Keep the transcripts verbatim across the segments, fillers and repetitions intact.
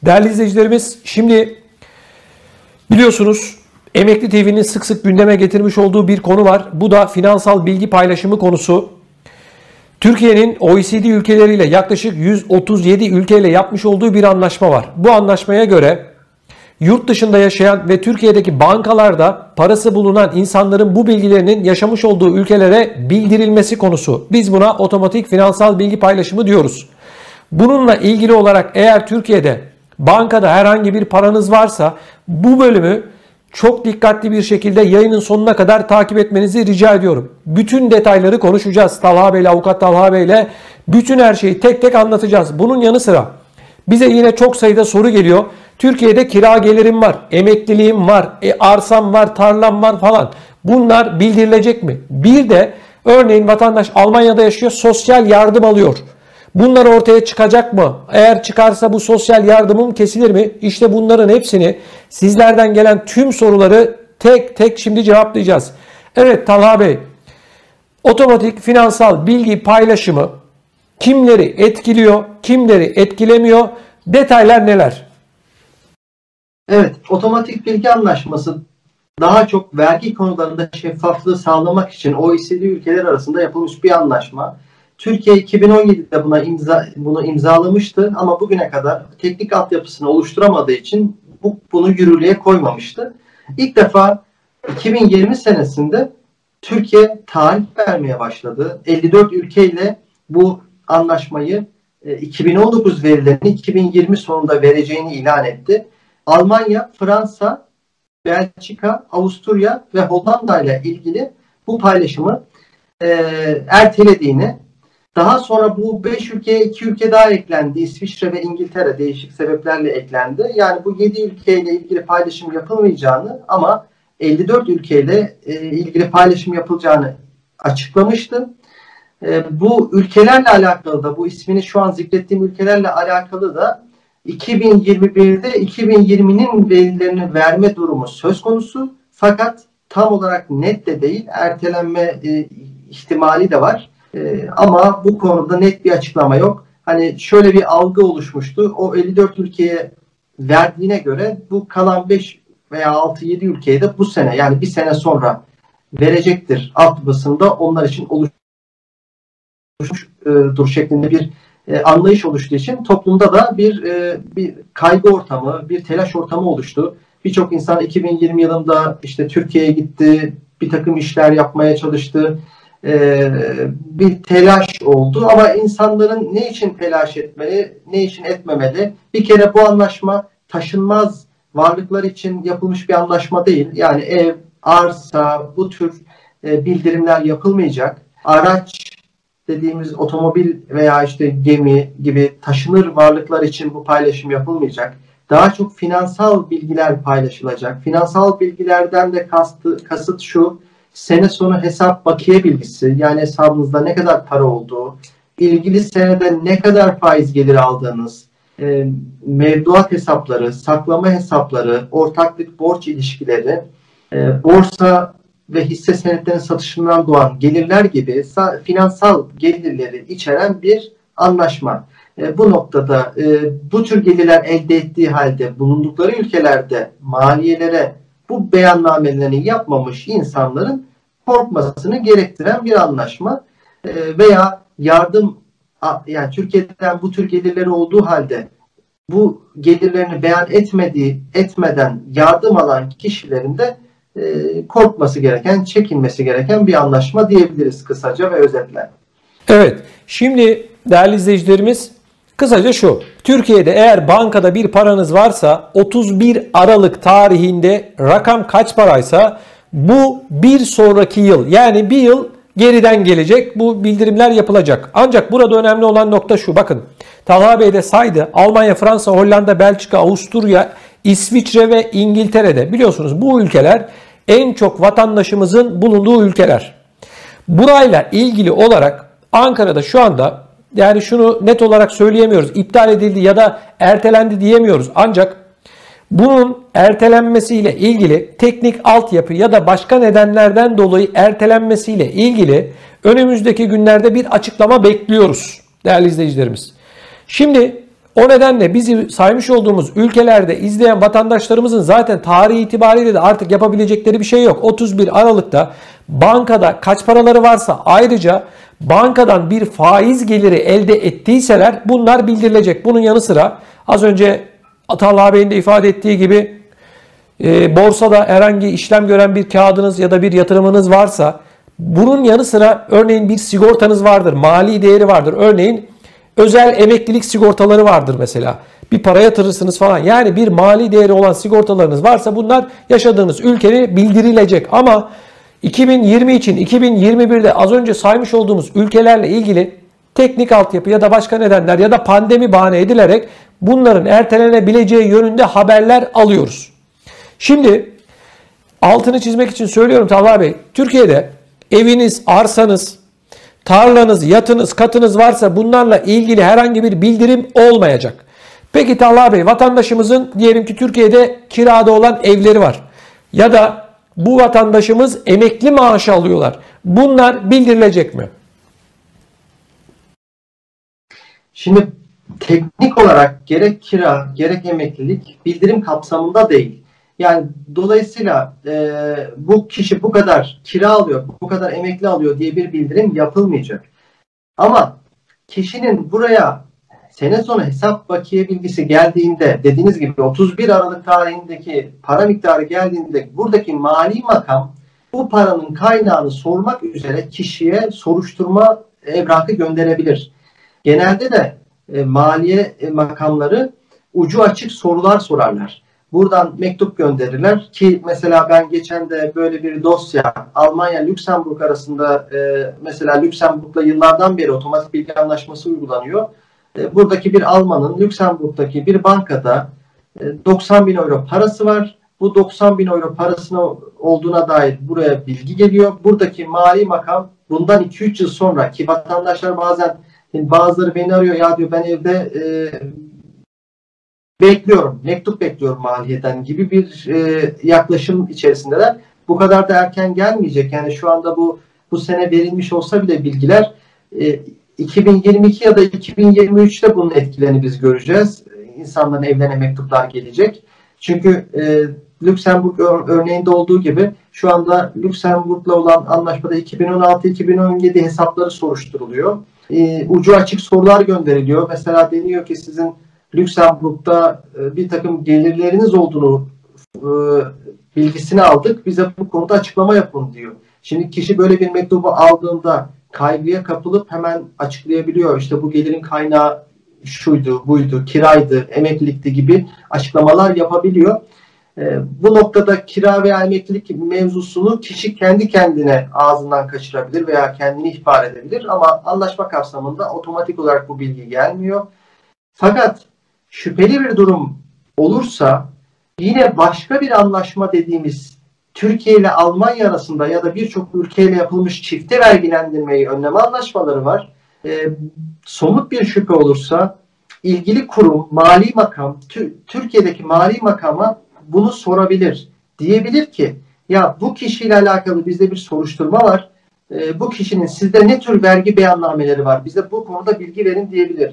Değerli izleyicilerimiz, şimdi biliyorsunuz Emekli T V'nin sık sık gündeme getirmiş olduğu bir konu var. Bu da finansal bilgi paylaşımı konusu. Türkiye'nin O E C D ülkeleriyle yaklaşık yüz otuz yedi ülkeyle yapmış olduğu bir anlaşma var. Bu anlaşmaya göre yurt dışında yaşayan ve Türkiye'deki bankalarda parası bulunan insanların bu bilgilerinin yaşamış olduğu ülkelere bildirilmesi konusu. Biz buna otomatik finansal bilgi paylaşımı diyoruz. Bununla ilgili olarak eğer Türkiye'de bankada herhangi bir paranız varsa bu bölümü çok dikkatli bir şekilde yayının sonuna kadar takip etmenizi rica ediyorum. Bütün detayları konuşacağız. Talha Bey ile, Avukat Talha Bey ile bütün her şeyi tek tek anlatacağız. Bunun yanı sıra bize yine çok sayıda soru geliyor. Türkiye'de kira gelirim var, emekliliğim var, e, arsam var, tarlam var falan. Bunlar bildirilecek mi? Bir de örneğin vatandaş Almanya'da yaşıyor, sosyal yardım alıyor. Bunlar ortaya çıkacak mı? Eğer çıkarsa bu sosyal yardımım kesilir mi? İşte bunların hepsini, sizlerden gelen tüm soruları tek tek şimdi cevaplayacağız. Evet Talha Bey, otomatik finansal bilgi paylaşımı kimleri etkiliyor, kimleri etkilemiyor? Detaylar neler? Evet, otomatik bilgi anlaşması daha çok vergi konularında şeffaflığı sağlamak için O E C D ülkeler arasında yapılmış bir anlaşma. Türkiye iki bin on yedide buna imza, bunu imzalamıştı ama bugüne kadar teknik altyapısını oluşturamadığı için bu, bunu yürürlüğe koymamıştı. İlk defa iki bin yirmi senesinde Türkiye tarih vermeye başladı. elli dört ülkeyle bu anlaşmayı iki bin on dokuz verilerini iki bin yirmi sonunda vereceğini ilan etti. Almanya, Fransa, Belçika, Avusturya ve Hollanda ile ilgili bu paylaşımı e, ertelediğini, daha sonra bu beş ülkeye iki ülke daha eklendi. İsviçre ve İngiltere değişik sebeplerle eklendi. Yani bu yedi ülkeyle ilgili paylaşım yapılmayacağını ama elli dört ülkeyle e, ilgili paylaşım yapılacağını açıklamıştı. E, bu ülkelerle alakalı da, bu ismini şu an zikrettiğim ülkelerle alakalı da iki bin yirmi birde iki bin yirminin verilerini verme durumu söz konusu. Fakat tam olarak net de değil, ertelenme e, ihtimali de var. E, ama bu konuda net bir açıklama yok. Hani şöyle bir algı oluşmuştu. O elli dört ülkeye verdiğine göre bu kalan beş veya altı yedi ülkeye de bu sene, yani bir sene sonra verecektir altyapısında onlar için oluşmuştur şeklinde bir e, anlayış oluştuğu için toplumda da bir e, bir kaygı ortamı, bir telaş ortamı oluştu. Birçok insan iki bin yirmi yılında işte Türkiye'ye gitti, bir takım işler yapmaya çalıştı. Ee, bir telaş oldu ama insanların ne için telaş etmeli, ne için etmemeli? Bir kere bu anlaşma taşınmaz varlıklar için yapılmış bir anlaşma değil. Yani ev, arsa, bu tür e, bildirimler yapılmayacak. Araç dediğimiz otomobil veya işte gemi gibi taşınır varlıklar için bu paylaşım yapılmayacak. Daha çok finansal bilgiler paylaşılacak. Finansal bilgilerden de kastı, kasıt şu: sene sonu hesap bakiye bilgisi, yani hesabınızda ne kadar para olduğu, ilgili senede ne kadar faiz geliri aldığınız, e, mevduat hesapları, saklama hesapları, ortaklık borç ilişkileri, e, borsa ve hisse senetlerinin satışından doğan gelirler gibi finansal gelirleri içeren bir anlaşma. E, bu noktada e, bu tür gelirler elde ettiği halde bulundukları ülkelerde maliyelere bu beyannamelerini yapmamış insanların korkmasını gerektiren bir anlaşma. E, veya yardım, yani Türkiye'den bu tür gelirleri olduğu halde bu gelirlerini beyan etmediği, etmeden yardım alan kişilerin de e, korkması gereken, çekinmesi gereken bir anlaşma diyebiliriz kısaca ve özetle. Evet, şimdi değerli izleyicilerimiz, kısaca şu: Türkiye'de eğer bankada bir paranız varsa otuz bir Aralık tarihinde rakam kaç paraysa bu bir sonraki yıl, yani bir yıl geriden gelecek, bu bildirimler yapılacak. Ancak burada önemli olan nokta şu: bakın Talha Bey de saydı, Almanya, Fransa, Hollanda, Belçika, Avusturya, İsviçre ve İngiltere'de, biliyorsunuz bu ülkeler en çok vatandaşımızın bulunduğu ülkeler. Burayla ilgili olarak Ankara'da şu anda, yani şunu net olarak söyleyemiyoruz, iptal edildi ya da ertelendi diyemiyoruz. Ancak bunun ertelenmesiyle ilgili teknik altyapı ya da başka nedenlerden dolayı ertelenmesiyle ilgili önümüzdeki günlerde bir açıklama bekliyoruz değerli izleyicilerimiz. Şimdi O nedenle bizi saymış olduğumuz ülkelerde izleyen vatandaşlarımızın zaten tarihi itibariyle de artık yapabilecekleri bir şey yok. otuz bir Aralık'ta bankada kaç paraları varsa, ayrıca bankadan bir faiz geliri elde ettiyseler bunlar bildirilecek. Bunun yanı sıra az önce Talha Bey'in de ifade ettiği gibi e, borsada herhangi işlem gören bir kağıdınız ya da bir yatırımınız varsa, bunun yanı sıra örneğin bir sigortanız vardır, mali değeri vardır. Örneğin özel emeklilik sigortaları vardır mesela. Bir para yatırırsınız falan. Yani bir mali değeri olan sigortalarınız varsa bunlar yaşadığınız ülkeye bildirilecek. Ama iki bin yirmi için iki bin yirmi birde az önce saymış olduğumuz ülkelerle ilgili teknik altyapı ya da başka nedenler ya da pandemi bahane edilerek bunların ertelenebileceği yönünde haberler alıyoruz. Şimdi altını çizmek için söylüyorum Talha Bey. Türkiye'de eviniz, arsanız, tarlanız, yatınız, katınız varsa bunlarla ilgili herhangi bir bildirim olmayacak. Peki Talha Bey, vatandaşımızın diyelim ki Türkiye'de kirada olan evleri var. Ya da bu vatandaşımız emekli maaşı alıyorlar. Bunlar bildirilecek mi? Şimdi teknik olarak gerek kira gerek emeklilik bildirim kapsamında değil. Yani dolayısıyla e, bu kişi bu kadar kira alıyor, bu kadar emekli alıyor diye bir bildirim yapılmayacak. Ama kişinin buraya sene sonu hesap bakiye bilgisi geldiğinde, dediğiniz gibi otuz bir Aralık tarihindeki para miktarı geldiğinde buradaki mali makam bu paranın kaynağını sormak üzere kişiye soruşturma evrakı gönderebilir. Genelde de e, maliye e, makamları ucu açık sorular sorarlar. Buradan mektup gönderirler ki mesela ben geçen de böyle bir dosya Almanya Lüksemburg arasında e, mesela Lüksemburg'la yıllardan beri otomatik bilgi anlaşması uygulanıyor. E, buradaki bir Almanın Lüksemburg'daki bir bankada e, doksan bin euro parası var. Bu doksan bin euro parasının olduğuna dair buraya bilgi geliyor. Buradaki mali makam bundan iki üç yıl sonra, ki vatandaşlar bazen bazıları beni arıyor, ya diyor ben evde e, bekliyorum, mektup bekliyorum maliyeden gibi bir e, yaklaşım içerisindeler. Bu kadar da erken gelmeyecek. Yani şu anda bu bu sene verilmiş olsa bile bilgiler e, iki bin yirmi iki ya da iki bin yirmi üçte bunun etkilerini biz göreceğiz. İnsanların evlerine mektuplar gelecek. Çünkü e, Lüksemburg örneğinde olduğu gibi şu anda Lüksemburg'la olan anlaşmada iki bin on altı iki bin on yedi hesapları soruşturuluyor. E, ucu açık sorular gönderiliyor. Mesela deniyor ki sizin Lüksemburg'da e, bir takım gelirleriniz olduğunu e, bilgisini aldık. Bize bu konuda açıklama yapın diyor. Şimdi kişi böyle bir mektubu aldığında kaygıya kapılıp hemen açıklayabiliyor. İşte bu gelirin kaynağı şuydu, buydu, kiraydı, emeklilikti gibi açıklamalar yapabiliyor. E, bu noktada kira veya emeklilik mevzusunu kişi kendi kendine ağzından kaçırabilir veya kendini ihbar edebilir. Ama anlaşma kapsamında otomatik olarak bu bilgi gelmiyor. Fakat şüpheli bir durum olursa yine başka bir anlaşma dediğimiz Türkiye ile Almanya arasında ya da birçok ülkeyle yapılmış çifte vergilendirmeyi önleme anlaşmaları var. E, somut bir şüphe olursa ilgili kurum, mali makam, Türkiye'deki mali makama bunu sorabilir. Diyebilir ki ya bu kişiyle alakalı bizde bir soruşturma var. E, bu kişinin sizde ne tür vergi beyannameleri var? Bize bu konuda bilgi verin diyebilir.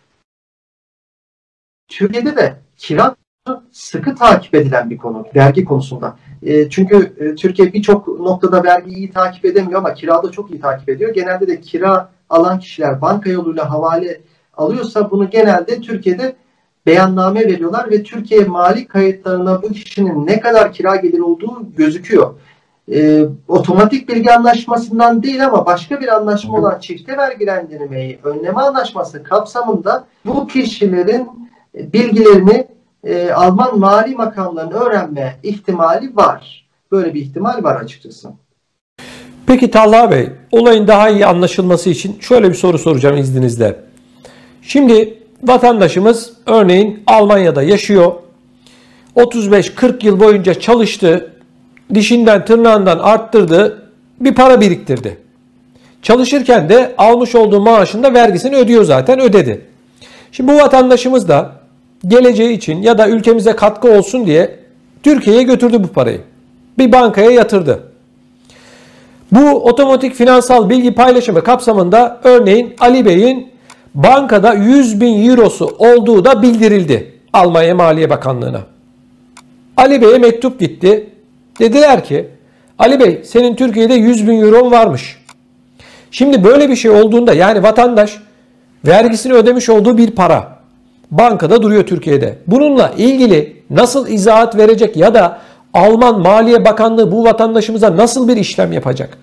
Türkiye'de de kira sıkı takip edilen bir konu vergi konusunda. E, çünkü e, Türkiye birçok noktada vergiyi iyi takip edemiyor ama kirada çok iyi takip ediyor. Genelde de kira alan kişiler banka yoluyla havale alıyorsa bunu genelde Türkiye'de beyanname veriyorlar ve Türkiye mali kayıtlarına bu kişinin ne kadar kira geliri olduğu gözüküyor. E, otomatik bilgi anlaşmasından değil ama başka bir anlaşma olan çifte vergilendirmeyi önleme anlaşması kapsamında bu kişilerin bilgilerini e, Alman mali makamlarının öğrenme ihtimali var. Böyle bir ihtimal var açıkçası. Peki Talha Bey, olayın daha iyi anlaşılması için şöyle bir soru soracağım izninizle. Şimdi vatandaşımız örneğin Almanya'da yaşıyor. otuz beş kırk yıl boyunca çalıştı. Dişinden tırnağından arttırdı. Bir para biriktirdi. Çalışırken de almış olduğu maaşın da vergisini ödüyor zaten, ödedi. Şimdi bu vatandaşımız da geleceği için ya da ülkemize katkı olsun diye Türkiye'ye götürdü bu parayı. Bir bankaya yatırdı. Bu otomatik finansal bilgi paylaşımı kapsamında örneğin Ali Bey'in bankada yüz bin eurosu olduğu da bildirildi Almanya Maliye Bakanlığı'na. Ali Bey'e mektup gitti. Dediler ki Ali Bey senin Türkiye'de yüz bin euron varmış. Şimdi böyle bir şey olduğunda yani vatandaş vergisini ödemiş olduğu bir para bankada duruyor Türkiye'de. Bununla ilgili nasıl izahat verecek ya da Alman Maliye Bakanlığı bu vatandaşımıza nasıl bir işlem yapacak?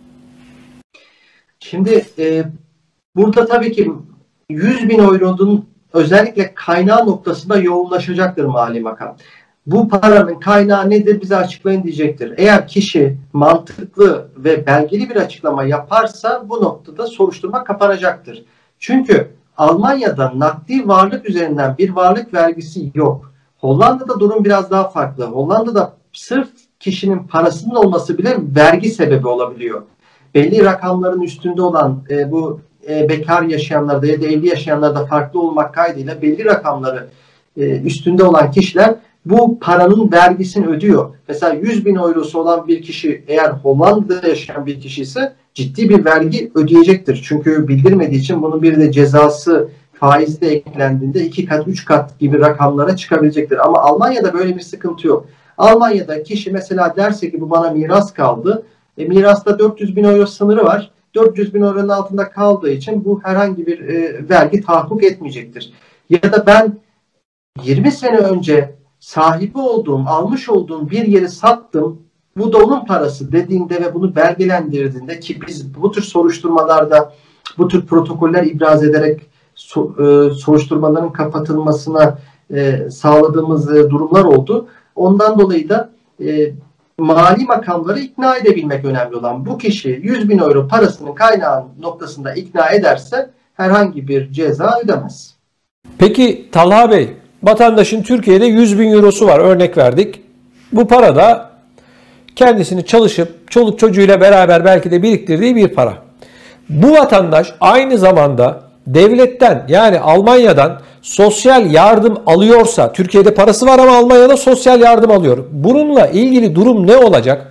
Şimdi e, burada tabii ki yüz bin euronun özellikle kaynağı noktasında yoğunlaşacaktır Mali Makam. Bu paranın kaynağı nedir bize açıklayın diyecektir. Eğer kişi mantıklı ve belgeli bir açıklama yaparsa bu noktada soruşturma kapanacaktır. Çünkü Almanya'da nakdi varlık üzerinden bir varlık vergisi yok. Hollanda'da durum biraz daha farklı. Hollanda'da sırf kişinin parasının olması bile vergi sebebi olabiliyor. Belli rakamların üstünde olan e, bu e, bekar yaşayanlarda ya da evli yaşayanlarda farklı olmak kaydıyla belli rakamları e, üstünde olan kişiler bu paranın vergisini ödüyor. Mesela yüz bin eurosu olan bir kişi eğer Hollanda'da yaşayan bir kişi ise ciddi bir vergi ödeyecektir. Çünkü bildirmediği için bunun bir de cezası faizi de eklendiğinde iki kat üç kat gibi rakamlara çıkabilecektir. Ama Almanya'da böyle bir sıkıntı yok. Almanya'da kişi mesela derse ki bu bana miras kaldı. E, mirasta dört yüz bin euro sınırı var. dört yüz bin euronun altında kaldığı için bu herhangi bir e, vergi tahakkuk etmeyecektir. Ya da ben yirmi sene önce sahibi olduğum, almış olduğum bir yeri sattım. Bu da onun parası dediğinde ve bunu belgelendirdiğinde ki biz bu tür soruşturmalarda bu tür protokoller ibraz ederek so, e, soruşturmaların kapatılmasına e, sağladığımız e, durumlar oldu. Ondan dolayı da e, mali makamları ikna edebilmek önemli olan bu kişi yüz bin euro parasının kaynağı noktasında ikna ederse herhangi bir ceza ödemez. Peki Talha Bey, vatandaşın Türkiye'de yüz bin eurosu var örnek verdik. Bu para da kendisini çalışıp çoluk çocuğuyla beraber belki de biriktirdiği bir para. Bu vatandaş aynı zamanda devletten yani Almanya'dan sosyal yardım alıyorsa, Türkiye'de parası var ama Almanya'da sosyal yardım alıyor. Bununla ilgili durum ne olacak?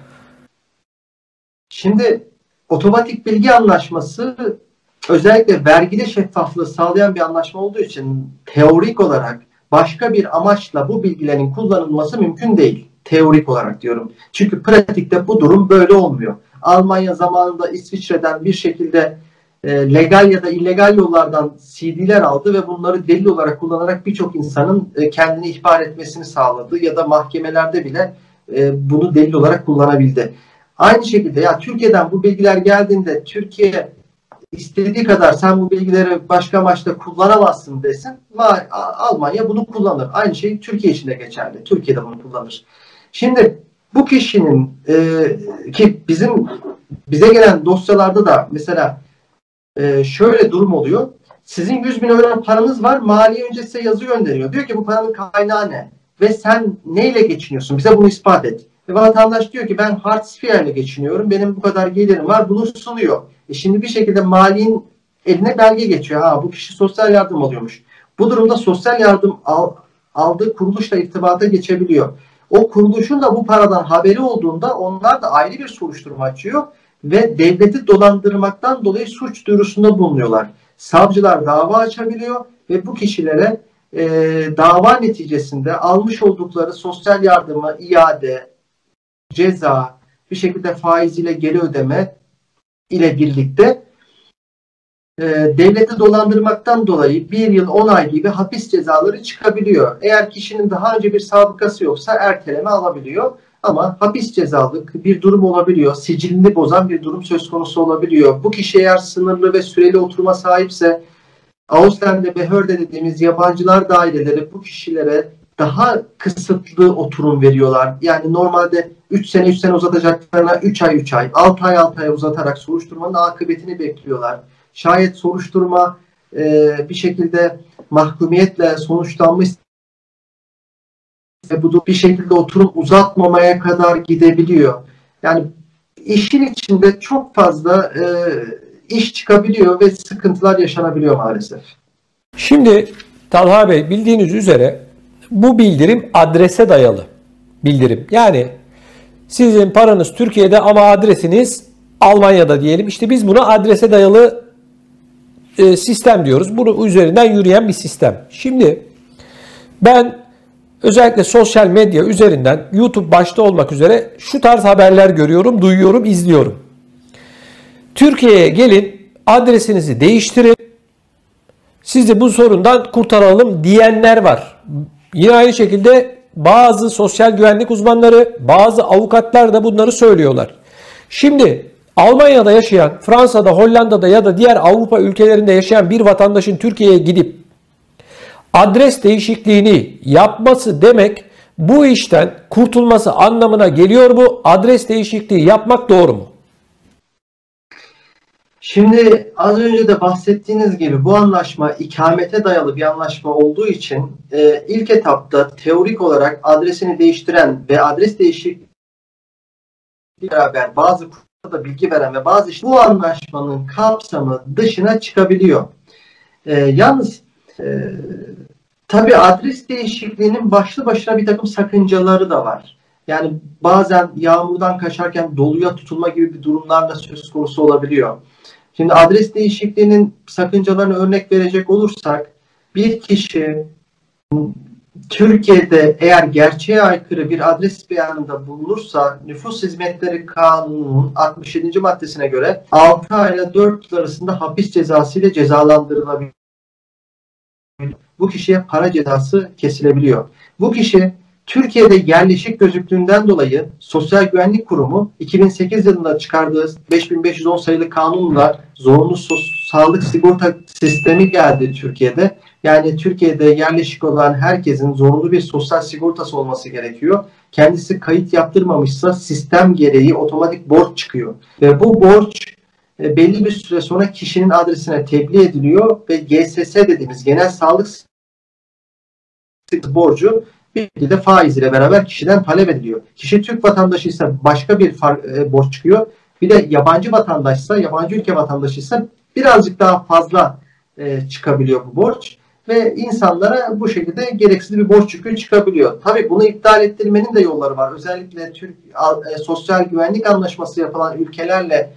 Şimdi otomatik bilgi anlaşması özellikle vergide şeffaflığı sağlayan bir anlaşma olduğu için teorik olarak başka bir amaçla bu bilgilerin kullanılması mümkün değil. Teorik olarak diyorum. Çünkü pratikte bu durum böyle olmuyor. Almanya zamanında İsviçre'den bir şekilde e, legal ya da illegal yollardan C D'ler aldı ve bunları delil olarak kullanarak birçok insanın e, kendini ihbar etmesini sağladı ya da mahkemelerde bile e, bunu delil olarak kullanabildi. Aynı şekilde ya Türkiye'den bu bilgiler geldiğinde Türkiye istediği kadar sen bu bilgileri başka amaçla kullanamazsın desin. Almanya bunu kullanır. Aynı şey Türkiye için de geçerli. Türkiye de bunu kullanır. Şimdi bu kişinin e, ki bizim bize gelen dosyalarda da mesela e, şöyle durum oluyor. Sizin yüz bin euro paranız var. Maliye önce size yazı gönderiyor. Diyor ki bu paranın kaynağı ne? Ve sen neyle geçiniyorsun? Bize bunu ispat et. Ve vatandaş diyor ki ben Hartz-IV ile geçiniyorum. Benim bu kadar gelirim var. Bunu sunuyor. E şimdi bir şekilde maliyenin eline belge geçiyor. Ha bu kişi sosyal yardım alıyormuş. Bu durumda sosyal yardım al, aldığı kuruluşla irtibata geçebiliyor. O kuruluşun da bu paradan haberi olduğunda onlar da ayrı bir soruşturma açıyor ve devleti dolandırmaktan dolayı suç duyurusunda bulunuyorlar. Savcılar dava açabiliyor ve bu kişilere e, dava neticesinde almış oldukları sosyal yardımı iade, ceza, bir şekilde faiziyle geri ödeme ile birlikte e, devleti dolandırmaktan dolayı bir yıl on ay gibi hapis cezaları çıkabiliyor. Eğer kişinin daha önce bir sabıkası yoksa erteleme alabiliyor. Ama hapis cezalık bir durum olabiliyor. Sicilini bozan bir durum söz konusu olabiliyor. Bu kişi eğer sınırlı ve süreli oturuma sahipse Auslände Behörde dediğimiz yabancılar daireleri bu kişilere daha kısıtlı oturum veriyorlar. Yani normalde üç sene üç sene uzatacaklarına üç ay üç ay, altı ay altı ay uzatarak soruşturmanın akıbetini bekliyorlar. Şayet soruşturma e, bir şekilde mahkumiyetle sonuçlanmış ve bu bir şekilde oturum uzatmamaya kadar gidebiliyor. Yani işin içinde çok fazla e, iş çıkabiliyor ve sıkıntılar yaşanabiliyor maalesef. Şimdi Talha Bey bildiğiniz üzere bu bildirim adrese dayalı bildirim. Yani sizin paranız Türkiye'de ama adresiniz Almanya'da diyelim. İşte biz buna adrese dayalı e, sistem diyoruz. Bunun üzerinden yürüyen bir sistem. Şimdi ben özellikle sosyal medya üzerinden, YouTube başta olmak üzere şu tarz haberler görüyorum, duyuyorum, izliyorum. Türkiye'ye gelin, adresinizi değiştirin, sizi bu sorundan kurtaralım diyenler var. Yine aynı şekilde bazı sosyal güvenlik uzmanları, bazı avukatlar da bunları söylüyorlar. Şimdi Almanya'da yaşayan, Fransa'da, Hollanda'da ya da diğer Avrupa ülkelerinde yaşayan bir vatandaşın Türkiye'ye gidip adres değişikliğini yapması demek bu işten kurtulması anlamına geliyor mu? Adres değişikliği yapmak doğru mu? Şimdi az önce de bahsettiğiniz gibi bu anlaşma ikamete dayalı bir anlaşma olduğu için e, ilk etapta teorik olarak adresini değiştiren ve adres değişikliği beraber bazı kurumlara da bilgi veren ve bazı işte bu anlaşmanın kapsamı dışına çıkabiliyor. E, yalnız e, tabii adres değişikliğinin başlı başına bir takım sakıncaları da var. Yani bazen yağmurdan kaçarken doluya tutulma gibi bir durumlar da söz konusu olabiliyor. Şimdi adres değişikliğinin sakıncalarına örnek verecek olursak, bir kişi Türkiye'de eğer gerçeğe aykırı bir adres beyanında bulunursa Nüfus Hizmetleri Kanunu'nun altmış yedinci maddesine göre altı ay ile dört yıl arasında hapis cezası ile cezalandırılabilir. Bu kişiye para cezası kesilebiliyor. Bu kişi Türkiye'de yerleşik gözüktüğünden dolayı Sosyal Güvenlik Kurumu iki bin sekiz yılında çıkardığı beş bin beş yüz on sayılı kanunla zorunlu sağlık sigorta sistemi geldi Türkiye'de. Yani Türkiye'de yerleşik olan herkesin zorunlu bir sosyal sigortası olması gerekiyor. Kendisi kayıt yaptırmamışsa sistem gereği otomatik borç çıkıyor. Ve bu borç belli bir süre sonra kişinin adresine tebliğ ediliyor ve G S S dediğimiz genel sağlık borcu bir şekilde faiz ile beraber kişiden talep ediliyor. Kişi Türk vatandaşı ise başka bir e, borç çıkıyor. Bir de yabancı vatandaşsa, yabancı ülke vatandaşı ise birazcık daha fazla e, çıkabiliyor bu borç. Ve insanlara bu şekilde gereksiz bir borç yükü çıkabiliyor. Tabii bunu iptal ettirmenin de yolları var. Özellikle Türk e, sosyal güvenlik anlaşması yapılan ülkelerle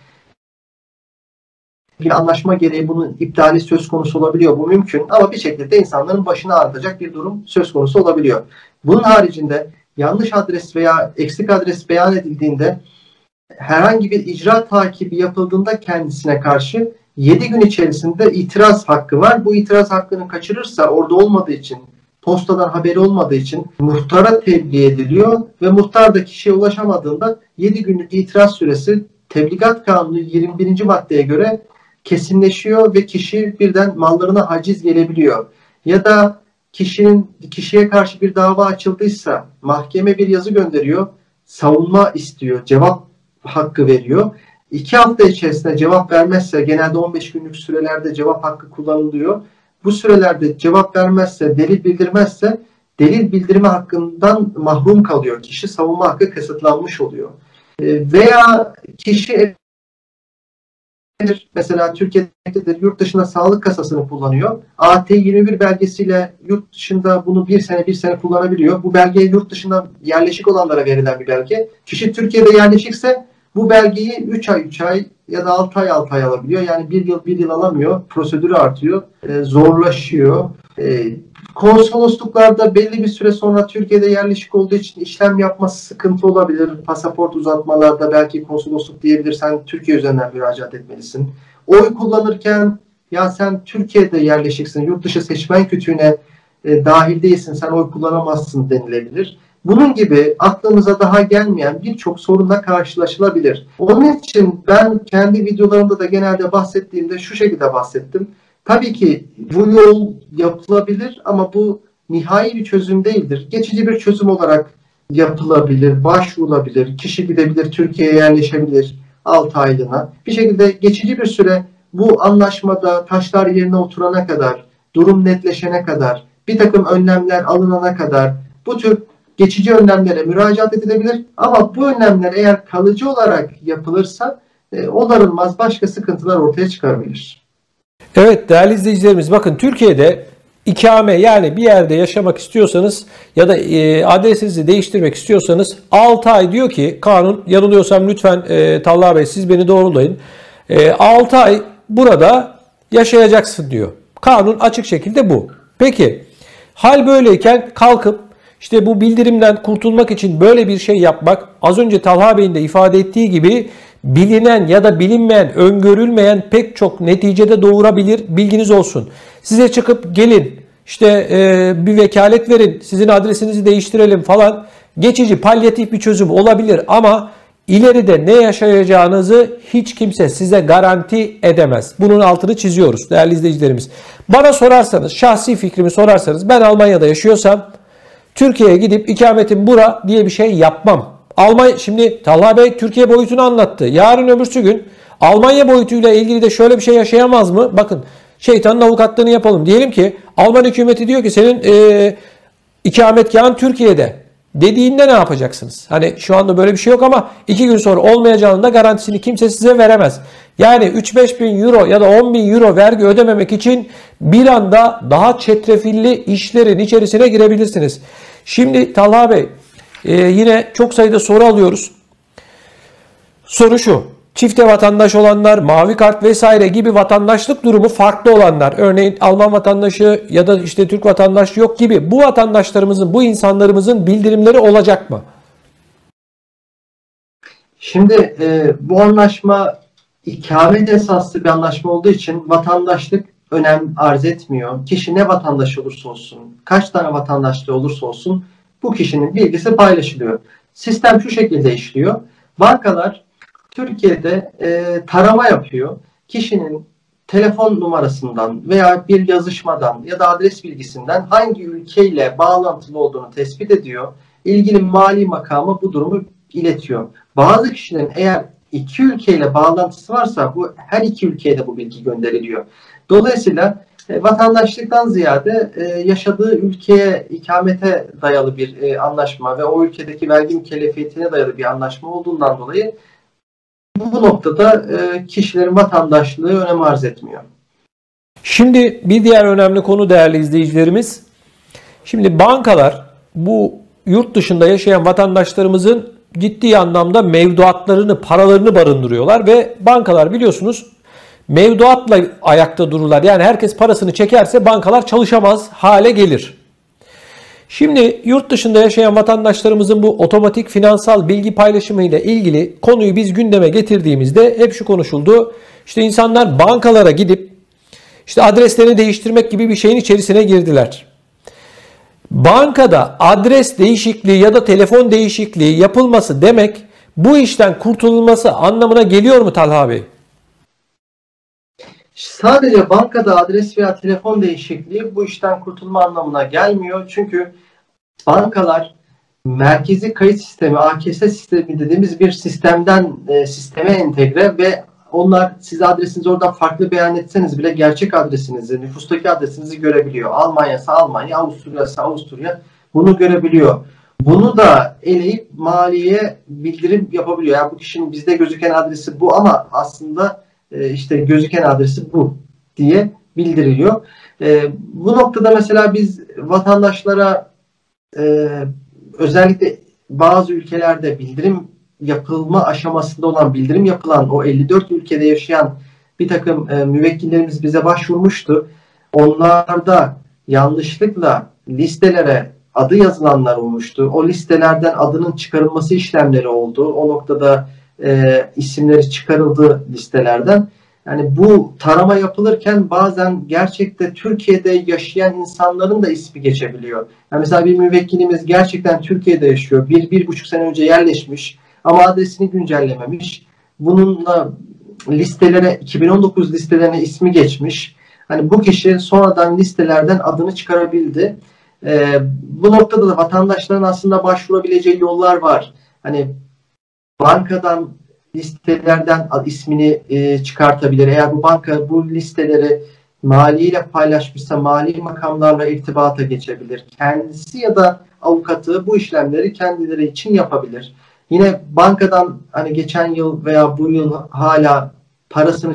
bir anlaşma gereği bunun iptali söz konusu olabiliyor. Bu mümkün ama bir şekilde insanların başını ağrıtacak bir durum söz konusu olabiliyor. Bunun haricinde yanlış adres veya eksik adres beyan edildiğinde herhangi bir icra takibi yapıldığında kendisine karşı yedi gün içerisinde itiraz hakkı var. Bu itiraz hakkını kaçırırsa orada olmadığı için, postadan haberi olmadığı için muhtara tebliğ ediliyor ve muhtar da kişiye ulaşamadığında yedi günlük itiraz süresi Tebligat Kanunu yirmi birinci maddeye göre kesinleşiyor ve kişi birden mallarına haciz gelebiliyor. Ya da kişinin kişiye karşı bir dava açıldıysa mahkeme bir yazı gönderiyor, savunma istiyor, cevap hakkı veriyor. İki hafta içerisinde cevap vermezse, genelde on beş günlük sürelerde cevap hakkı kullanılıyor. Bu sürelerde cevap vermezse, delil bildirmezse delil bildirme hakkından mahrum kalıyor. Kişi savunma hakkı kısıtlanmış oluyor. Veya kişi mesela Türkiye'de yurt dışında sağlık kasasını kullanıyor. A T yirmi bir belgesiyle yurt dışında bunu bir sene bir sene kullanabiliyor. Bu belge yurt dışında yerleşik olanlara verilen bir belge. Kişi Türkiye'de yerleşikse bu belgeyi üç ay üç ay ya da altı ay altı ay alabiliyor. Yani bir yıl bir yıl alamıyor. Prosedürü artıyor. E, zorlaşıyor. E, konsolosluklarda belli bir süre sonra Türkiye'de yerleşik olduğu için işlem yapması sıkıntı olabilir. Pasaport uzatmalarda belki konsolosluk diyebilir. Sen Türkiye üzerinden müracaat etmelisin. Oy kullanırken ya sen Türkiye'de yerleşiksin. Yurt dışı seçmen kütüğüne e, dahil değilsin. Sen oy kullanamazsın denilebilir. Bunun gibi aklımıza daha gelmeyen birçok sorunla karşılaşılabilir. Onun için ben kendi videolarımda da genelde bahsettiğimde şu şekilde bahsettim. Tabii ki bu yol yapılabilir ama bu nihai bir çözüm değildir. Geçici bir çözüm olarak yapılabilir, başvurulabilir, kişi gidebilir, Türkiye'ye yerleşebilir altı aylığına. Bir şekilde geçici bir süre bu anlaşmada taşlar yerine oturana kadar, durum netleşene kadar, bir takım önlemler alınana kadar bu tür geçici önlemlere müracaat edilebilir. Ama bu önlemler eğer kalıcı olarak yapılırsa e, onarılmaz başka sıkıntılar ortaya çıkarabilir. Evet değerli izleyicilerimiz, bakın Türkiye'de ikame, yani bir yerde yaşamak istiyorsanız ya da e, adresinizi değiştirmek istiyorsanız altı ay diyor ki kanun, yanılıyorsam lütfen e, Talha Bey siz beni doğrulayın. E, altı ay burada yaşayacaksın diyor. Kanun açık şekilde bu. Peki hal böyleyken kalkıp işte bu bildirimden kurtulmak için böyle bir şey yapmak, az önce Talha Bey'in de ifade ettiği gibi bilinen ya da bilinmeyen, öngörülmeyen pek çok neticede doğurabilir, bilginiz olsun. Size çıkıp gelin işte e, bir vekalet verin, sizin adresinizi değiştirelim falan, geçici palyatif bir çözüm olabilir ama ileride ne yaşayacağınızı hiç kimse size garanti edemez. Bunun altını çiziyoruz değerli izleyicilerimiz. Bana sorarsanız, şahsi fikrimi sorarsanız, ben Almanya'da yaşıyorsam Türkiye'ye gidip ikametim bura diye bir şey yapmam. Almanya, şimdi Talha Bey Türkiye boyutunu anlattı. Yarın öbürsü gün Almanya boyutuyla ilgili de şöyle bir şey yaşayamaz mı? Bakın, şeytanın avukatlığını yapalım. Diyelim ki Alman hükümeti diyor ki senin e, ikametgahın Türkiye'de dediğinde ne yapacaksınız? Hani şu anda böyle bir şey yok ama iki gün sonra olmayacağının da garantisini kimse size veremez. Yani üç beş bin euro ya da on bin euro vergi ödememek için bir anda daha çetrefilli işlerin içerisine girebilirsiniz. Şimdi Talha Bey, e, yine çok sayıda soru alıyoruz. Soru şu: çifte vatandaş olanlar, mavi kart vesaire gibi vatandaşlık durumu farklı olanlar, örneğin Alman vatandaşı ya da işte Türk vatandaşı yok gibi, bu vatandaşlarımızın, bu insanlarımızın bildirimleri olacak mı? Şimdi e, bu anlaşma ikamet esaslı bir anlaşma olduğu için vatandaşlık önem arz etmiyor. Kişi ne vatandaş olursa olsun, kaç tane vatandaşlığı olursa olsun bu kişinin bilgisi paylaşılıyor. Sistem şu şekilde işliyor. Bankalar Türkiye'de e, tarama yapıyor. Kişinin telefon numarasından veya bir yazışmadan ya da adres bilgisinden hangi ülkeyle bağlantılı olduğunu tespit ediyor. İlgili mali makamı bu durumu iletiyor. Bazı kişilerin eğer iki ülkeyle bağlantısı varsa bu her iki ülkeye de bu bilgi gönderiliyor. Dolayısıyla e, vatandaşlıktan ziyade e, yaşadığı ülkeye, ikamete dayalı bir e, anlaşma ve o ülkedeki vergi mükellefiyetine dayalı bir anlaşma olduğundan dolayı bu noktada e, kişilerin vatandaşlığı önem arz etmiyor. Şimdi bir diğer önemli konu değerli izleyicilerimiz. Şimdi bankalar bu yurt dışında yaşayan vatandaşlarımızın ciddi anlamda mevduatlarını, paralarını barındırıyorlar ve bankalar biliyorsunuz mevduatla ayakta dururlar. Yani herkes parasını çekerse bankalar çalışamaz hale gelir. Şimdi yurt dışında yaşayan vatandaşlarımızın bu otomatik finansal bilgi paylaşımı ile ilgili konuyu biz gündeme getirdiğimizde hep şu konuşuldu. İşte insanlar bankalara gidip işte adreslerini değiştirmek gibi bir şeyin içerisine girdiler. Bankada adres değişikliği ya da telefon değişikliği yapılması demek bu işten kurtululması anlamına geliyor mu Talha Bey? Sadece bankada adres veya telefon değişikliği bu işten kurtulma anlamına gelmiyor. Çünkü bankalar merkezi kayıt sistemi, A K S sistemi dediğimiz bir sistemden e, sisteme entegre ve onlar siz adresinizi oradan farklı beyan etseniz bile gerçek adresinizi, nüfustaki adresinizi görebiliyor. Almanya'sa Almanya, Avusturya'sa Avusturya bunu görebiliyor. Bunu da eleyip maliye bildirim yapabiliyor. Yani bu kişinin bizde gözüken adresi bu ama aslında e, işte gözüken adresi bu diye bildiriliyor. E, bu noktada mesela biz vatandaşlara e, özellikle bazı ülkelerde bildirim yapılma aşamasında olan, bildirim yapılan o elli dört ülkede yaşayan bir takım e, müvekkillerimiz bize başvurmuştu. Onlarda yanlışlıkla listelere adı yazılanlar olmuştu. O listelerden adının çıkarılması işlemleri oldu. O noktada e, isimleri çıkarıldı listelerden. Yani bu tarama yapılırken bazen gerçekten Türkiye'de yaşayan insanların da ismi geçebiliyor. Yani mesela bir müvekkilimiz gerçekten Türkiye'de yaşıyor. Bir, bir buçuk sene önce yerleşmiş ama adresini güncellememiş. Bununla listelere, iki bin on dokuz listelerine ismi geçmiş. Hani bu kişi sonradan listelerden adını çıkarabildi. Ee, bu noktada da vatandaşların aslında başvurabileceği yollar var. Hani bankadan listelerden ismini e, çıkartabilir. Eğer bu banka bu listeleri maliyle paylaşmışsa mali makamlarla irtibata geçebilir. Kendisi ya da avukatı bu işlemleri kendileri için yapabilir. Yine bankadan hani geçen yıl veya bu yıl hala parasını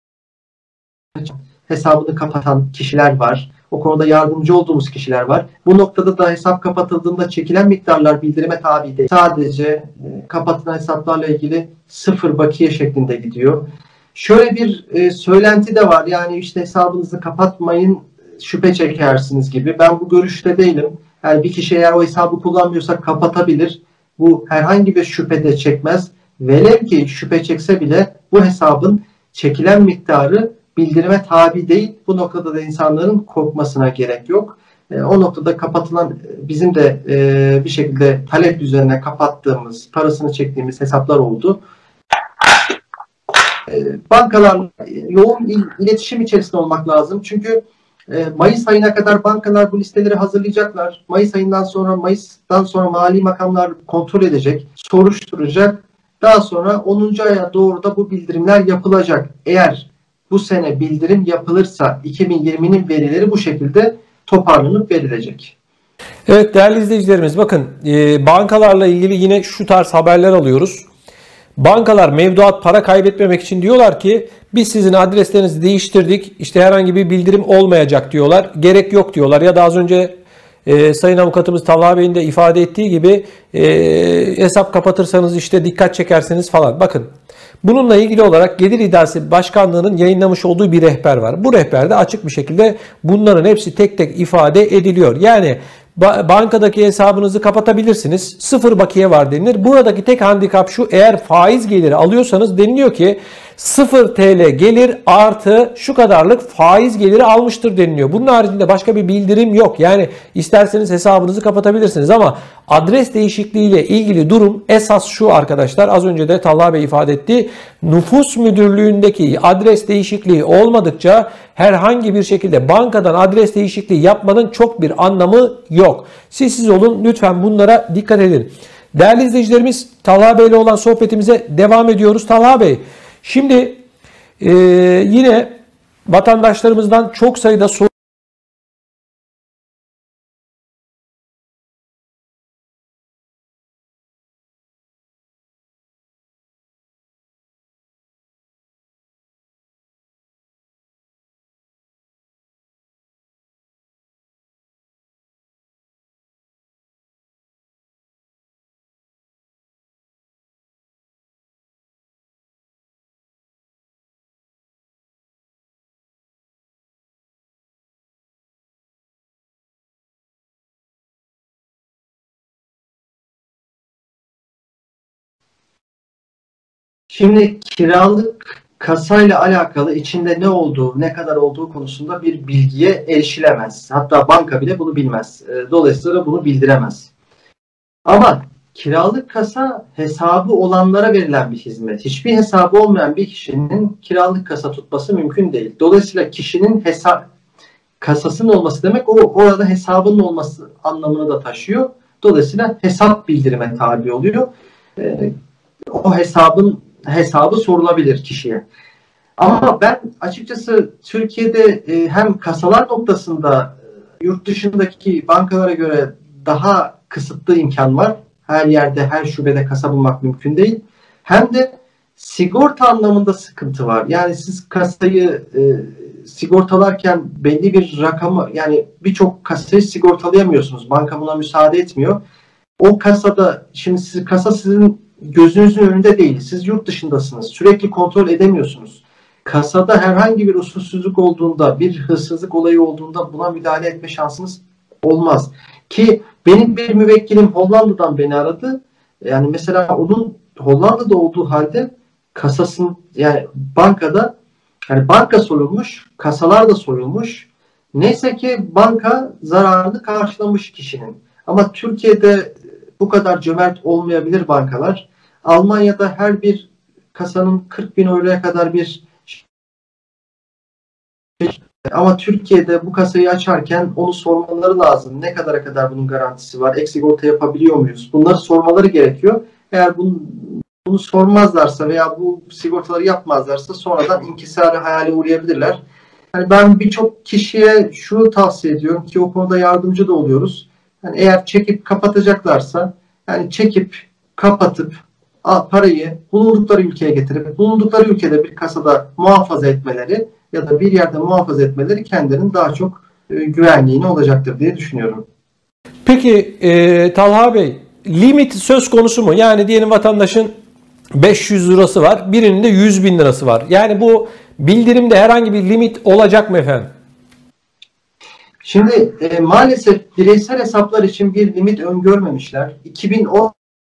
hesabını kapatan kişiler var. O konuda yardımcı olduğumuz kişiler var. Bu noktada da hesap kapatıldığında çekilen miktarlar bildirime tabi değil. Sadece e, kapatılan hesaplarla ilgili sıfır bakiye şeklinde gidiyor. Şöyle bir e, söylenti de var. Yani işte hesabınızı kapatmayın, şüphe çekersiniz gibi. Ben bu görüşte değilim. Yani bir kişi eğer o hesabı kullanmıyorsa kapatabilir. Bu herhangi bir şüphe de çekmez. Velev ki şüphe çekse bile bu hesabın çekilen miktarı bildirime tabi değil. Bu noktada da insanların korkmasına gerek yok. E, o noktada kapatılan, bizim de e, bir şekilde talep üzerine kapattığımız, parasını çektiğimiz hesaplar oldu. Bankalarla yoğun iletişim içerisinde olmak lazım. Çünkü Mayıs ayına kadar bankalar bu listeleri hazırlayacaklar. Mayıs ayından sonra, Mayıs'tan sonra mali makamlar kontrol edecek, soruşturacak. Daha sonra onuncu aya doğru da bu bildirimler yapılacak. Eğer bu sene bildirim yapılırsa iki bin yirminin verileri bu şekilde toparlanıp verilecek. Evet değerli izleyicilerimiz, bakın bankalarla ilgili yine şu tarz haberler alıyoruz. Bankalar mevduat para kaybetmemek için diyorlar ki biz sizin adreslerinizi değiştirdik, işte herhangi bir bildirim olmayacak diyorlar. Gerek yok diyorlar ya da az önce e, Sayın Avukatımız Talha Bey'in de ifade ettiği gibi e, hesap kapatırsanız işte dikkat çekersiniz falan. Bakın bununla ilgili olarak Gelir İdaresi Başkanlığı'nın yayınlamış olduğu bir rehber var. Bu rehberde açık bir şekilde bunların hepsi tek tek ifade ediliyor. Yani bankadaki hesabınızı kapatabilirsiniz. Sıfır bakiye var denilir. Buradaki tek handikap şu: eğer faiz geliri alıyorsanız deniliyor ki sıfır T L gelir artı şu kadarlık faiz geliri almıştır deniliyor. Bunun haricinde başka bir bildirim yok. Yani isterseniz hesabınızı kapatabilirsiniz ama adres değişikliğiyle ilgili durum esas şu arkadaşlar. Az önce de Talha Bey ifade etti. Nüfus müdürlüğündeki adres değişikliği olmadıkça herhangi bir şekilde bankadan adres değişikliği yapmanın çok bir anlamı yok. Siz siz olun, lütfen bunlara dikkat edin. Değerli izleyicilerimiz, Talha Bey ile olan sohbetimize devam ediyoruz. Talha Bey, şimdi e, yine vatandaşlarımızdan çok sayıda soru Şimdi kiralık kasayla alakalı içinde ne olduğu, ne kadar olduğu konusunda bir bilgiye erişilemez. Hatta banka bile bunu bilmez. Dolayısıyla bunu bildiremez. Ama kiralık kasa hesabı olanlara verilen bir hizmet. Hiçbir hesabı olmayan bir kişinin kiralık kasa tutması mümkün değil. Dolayısıyla kişinin hesap kasasının olması demek o orada hesabının olması anlamını da taşıyor. Dolayısıyla hesap bildirime tabi oluyor. Ee, o hesabın hesabı sorulabilir kişiye. Ama ben açıkçası Türkiye'de e, hem kasalar noktasında e, yurt dışındaki bankalara göre daha kısıtlı imkan var. Her yerde, her şubede kasa bulmak mümkün değil. Hem de sigorta anlamında sıkıntı var. Yani siz kasayı e, sigortalarken belli bir rakamı, yani birçok kasayı sigortalayamıyorsunuz. Banka buna müsaade etmiyor. O kasada, şimdi siz, kasa sizin gözünüzün önünde değil. Siz yurt dışındasınız. Sürekli kontrol edemiyorsunuz. Kasada herhangi bir usulsüzlük olduğunda, bir hırsızlık olayı olduğunda buna müdahale etme şansınız olmaz. Ki benim bir müvekkilim Hollanda'dan beni aradı. Yani mesela onun Hollanda'da olduğu halde kasasın, yani bankada, yani banka soyulmuş, kasalar da soyulmuş. Neyse ki banka zararını karşılamış kişinin. Ama Türkiye'de bu kadar cömert olmayabilir bankalar. Almanya'da her bir kasanın kırk bin euroya kadar bir, ama Türkiye'de bu kasayı açarken onu sormaları lazım. Ne kadara kadar bunun garantisi var? Ek sigorta yapabiliyor muyuz? Bunları sormaları gerekiyor. Eğer bunu, bunu sormazlarsa veya bu sigortaları yapmazlarsa sonradan inkisari hayale uğrayabilirler. Yani ben birçok kişiye şunu tavsiye ediyorum ki o konuda yardımcı da oluyoruz. Yani eğer çekip kapatacaklarsa, yani çekip kapatıp parayı bulundukları ülkeye getirip bulundukları ülkede bir kasada muhafaza etmeleri ya da bir yerde muhafaza etmeleri kendilerinin daha çok e, güvenliğine olacaktır diye düşünüyorum. Peki e, Talha Bey, limit söz konusu mu? Yani diyelim vatandaşın beş yüz lirası var. Birinin de yüz bin lirası var. Yani bu bildirimde herhangi bir limit olacak mı efendim? Şimdi e, maalesef bireysel hesaplar için bir limit öngörmemişler. iki bin on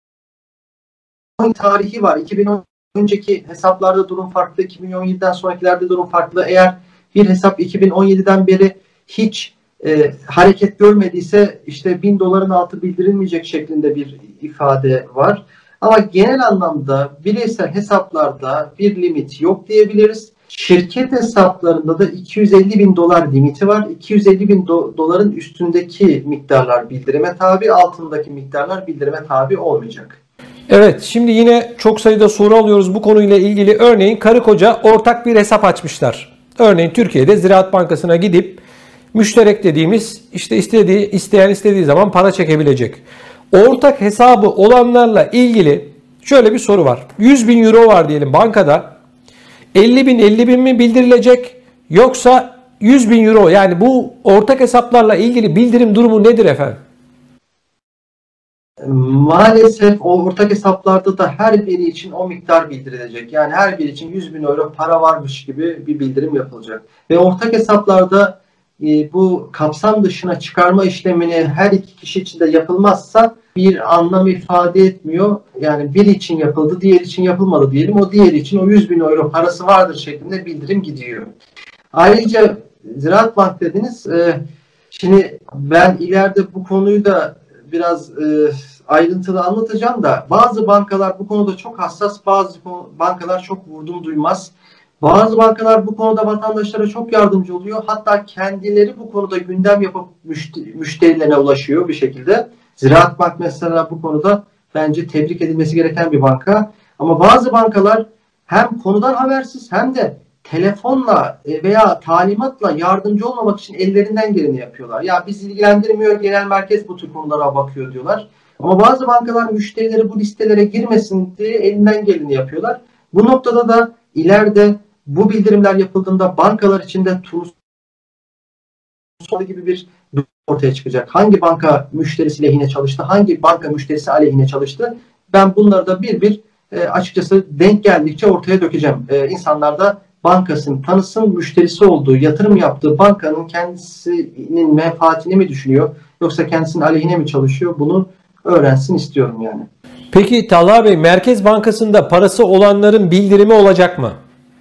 tarihi var. iki bin on önceki hesaplarda durum farklı. iki bin on yediden sonrakilerde durum farklı. Eğer bir hesap iki bin on yediden beri hiç e, hareket görmediyse işte bin doların altı bildirilmeyecek şeklinde bir ifade var. Ama genel anlamda bireysel hesaplarda bir limit yok diyebiliriz. Şirket hesaplarında da iki yüz elli bin dolar limiti var. iki yüz elli bin do- doların üstündeki miktarlar bildirime tabi, altındaki miktarlar bildirime tabi olmayacak. Evet, şimdi yine çok sayıda soru alıyoruz bu konuyla ilgili. Örneğin karı koca ortak bir hesap açmışlar. Örneğin Türkiye'de Ziraat Bankası'na gidip müşterek dediğimiz işte istediği isteyen istediği zaman para çekebilecek. Ortak hesabı olanlarla ilgili şöyle bir soru var. yüz bin euro var diyelim bankada. elli bin elli bin mi bildirilecek yoksa yüz bin euro, yani bu ortak hesaplarla ilgili bildirim durumu nedir efendim? Maalesef o ortak hesaplarda da her biri için o miktar bildirilecek. Yani her biri için yüz bin euro para varmış gibi bir bildirim yapılacak. Ve ortak hesaplarda e, bu kapsam dışına çıkarma işlemini her iki kişi için de yapılmazsa bir anlam ifade etmiyor. Yani biri için yapıldı, diğer için yapılmadı diyelim. O diğeri için o yüz bin euro parası vardır şeklinde bildirim gidiyor. Ayrıca Ziraat Bank dediniz. E, şimdi ben ileride bu konuyu da biraz e, ayrıntılı anlatacağım da bazı bankalar bu konuda çok hassas, bazı bankalar çok vurdum duymaz. Bazı bankalar bu konuda vatandaşlara çok yardımcı oluyor. Hatta kendileri bu konuda gündem yapıp müşterilerine ulaşıyor bir şekilde. Ziraat Bank mesela bu konuda bence tebrik edilmesi gereken bir banka. Ama bazı bankalar hem konudan habersiz hem de telefonla veya talimatla yardımcı olmamak için ellerinden geleni yapıyorlar. Ya bizi ilgilendirmiyor, genel merkez bu tür konulara bakıyor diyorlar. Ama bazı bankalar müşterileri bu listelere girmesin diye elinden geleni yapıyorlar. Bu noktada da ileride bu bildirimler yapıldığında bankalar içinde turnusol gibi bir durum ortaya çıkacak. Hangi banka müşterisi lehine çalıştı, hangi banka müşterisi aleyhine çalıştı? Ben bunları da bir bir e, açıkçası denk geldikçe ortaya dökeceğim. E, insanlar da bankasını tanısın, müşterisi olduğu, yatırım yaptığı bankanın kendisinin menfaatini mi düşünüyor yoksa kendisinin aleyhine mi çalışıyor, bunu öğrensin istiyorum yani. Peki Talha Bey, Merkez Bankası'nda parası olanların bildirimi olacak mı?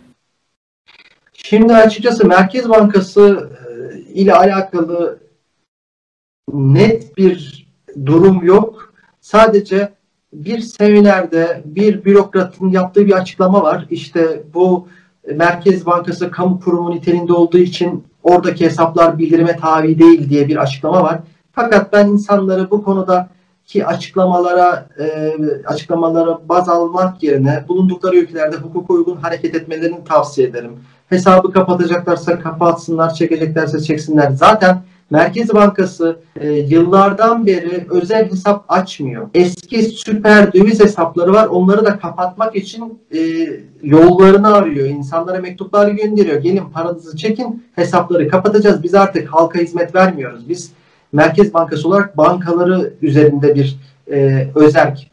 Şimdi açıkçası Merkez Bankası ile alakalı net bir durum yok. Sadece bir seminerde bir bürokratın yaptığı bir açıklama var. İşte bu Merkez Bankası kamu kurumu niteliğinde olduğu için oradaki hesaplar bildirime tabi değil diye bir açıklama var. Fakat ben insanları bu konudaki açıklamalara e, açıklamalara baz almak yerine bulundukları ülkelerde hukuka uygun hareket etmelerini tavsiye ederim. Hesabı kapatacaklarsa kapatsınlar, çekeceklerse çeksinler. Zaten Merkez Bankası e, yıllardan beri özel hesap açmıyor. Eski süper döviz hesapları var. Onları da kapatmak için e, yollarını arıyor. İnsanlara mektuplar gönderiyor. Gelin paranızı çekin, hesapları kapatacağız. Biz artık halka hizmet vermiyoruz. Biz Merkez Bankası olarak bankaları üzerinde bir e, özerk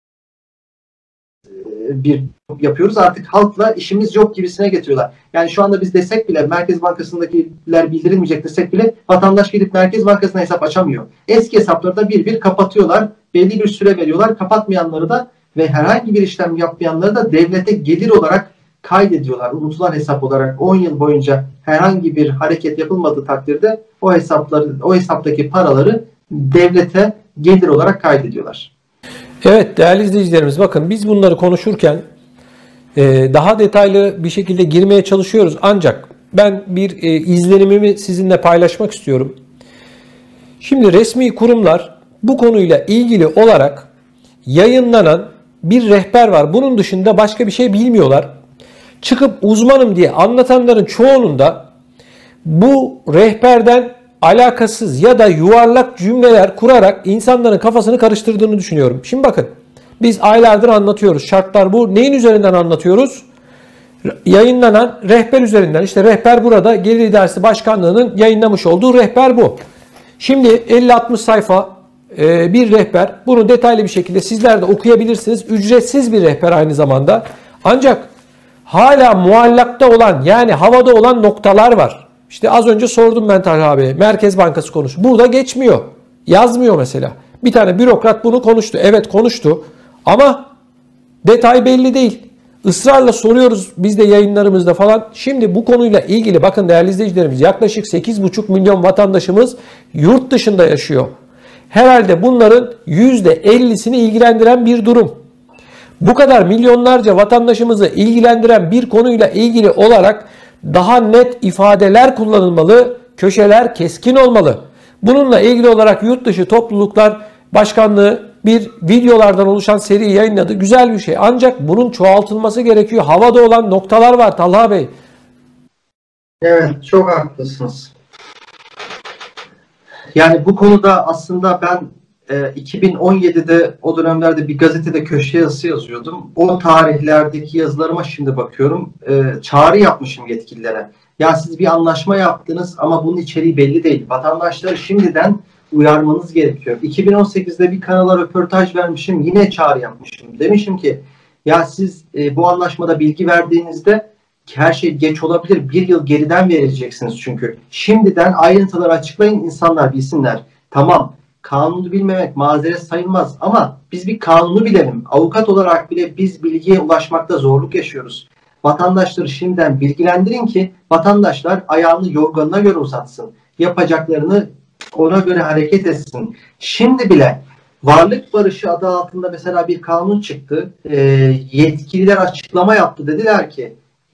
bir yapıyoruz. Artık halkla işimiz yok gibisine getiriyorlar. Yani şu anda biz desek bile, Merkez Bankası'ndakiler bildirilmeyecek desek bile vatandaş gidip Merkez Bankası'na hesap açamıyor. Eski hesapları da bir bir kapatıyorlar. Belli bir süre veriyorlar. Kapatmayanları da ve herhangi bir işlem yapmayanları da devlete gelir olarak kaydediyorlar. Unutulan hesap olarak on yıl boyunca herhangi bir hareket yapılmadığı takdirde o hesapları, o hesaptaki paraları devlete gelir olarak kaydediyorlar. Evet değerli izleyicilerimiz, bakın biz bunları konuşurken daha detaylı bir şekilde girmeye çalışıyoruz. Ancak ben bir izlenimimi sizinle paylaşmak istiyorum. Şimdi resmi kurumlar bu konuyla ilgili olarak yayınlanan bir rehber var. Bunun dışında başka bir şey bilmiyorlar. Çıkıp uzmanım diye anlatanların çoğunun da bu rehberden alakasız ya da yuvarlak cümleler kurarak insanların kafasını karıştırdığını düşünüyorum. Şimdi bakın, biz aylardır anlatıyoruz. Şartlar bu. Neyin üzerinden anlatıyoruz? Yayınlanan rehber üzerinden. İşte rehber burada. Gelir İdaresi Başkanlığı'nın yayınlamış olduğu rehber bu. Şimdi elli altmış sayfa e, bir rehber. Bunu detaylı bir şekilde sizler de okuyabilirsiniz. Ücretsiz bir rehber aynı zamanda. Ancak hala muallakta olan, yani havada olan noktalar var. İşte az önce sordum ben Talha abi, Merkez Bankası konusu. Burada geçmiyor. Yazmıyor mesela. Bir tane bürokrat bunu konuştu. Evet konuştu. Ama detay belli değil. Israrla soruyoruz biz de yayınlarımızda falan. Şimdi bu konuyla ilgili bakın değerli izleyicilerimiz, yaklaşık sekiz buçuk milyon vatandaşımız yurt dışında yaşıyor. Herhalde bunların yüzde ellisini ilgilendiren bir durum. Bu kadar milyonlarca vatandaşımızı ilgilendiren bir konuyla ilgili olarak daha net ifadeler kullanılmalı, köşeler keskin olmalı. Bununla ilgili olarak Yurtdışı Topluluklar Başkanlığı bir videolardan oluşan seri yayınladı. Güzel bir şey. Ancak bunun çoğaltılması gerekiyor. Havada olan noktalar var Talha Bey. Evet, çok haklısınız. Yani bu konuda aslında ben e, iki bin on yedide o dönemlerde bir gazetede köşe yazısı yazıyordum. O tarihlerdeki yazılarıma şimdi bakıyorum. E, çağrı yapmışım yetkililere. Ya siz bir anlaşma yaptınız ama bunun içeriği belli değil. Vatandaşları şimdiden uyarmanız gerekiyor. iki bin on sekizde bir kanala röportaj vermişim. Yine çağrı yapmışım. Demişim ki ya siz e, bu anlaşmada bilgi verdiğinizde her şey geç olabilir. Bir yıl geriden vereceksiniz çünkü. Şimdiden ayrıntıları açıklayın, insanlar bilsinler. Tamam, kanunu bilmemek mazeret sayılmaz ama biz bir kanunu bilelim. Avukat olarak bile biz bilgiye ulaşmakta zorluk yaşıyoruz. Vatandaşları şimdiden bilgilendirin ki vatandaşlar ayağını yorganına göre uzatsın. Yapacaklarını ona göre hareket etsin. Şimdi bile varlık barışı adı altında mesela bir kanun çıktı. E, yetkililer açıklama yaptı. Dediler ki